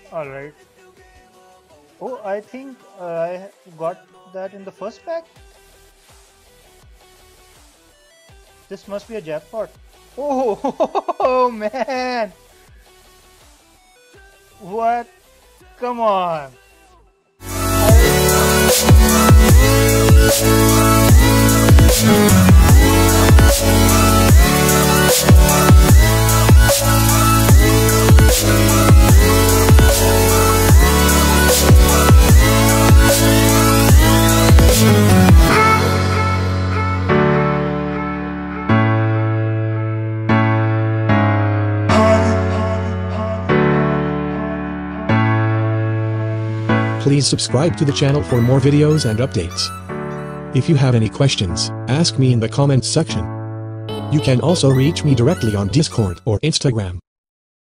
All right. Oh, I think I got that in the first pack. This must be a jackpot. Oh, man! What? Come on! Please subscribe to the channel for more videos and updates. If you have any questions, ask me in the comments section. You can also reach me directly on Discord or Instagram.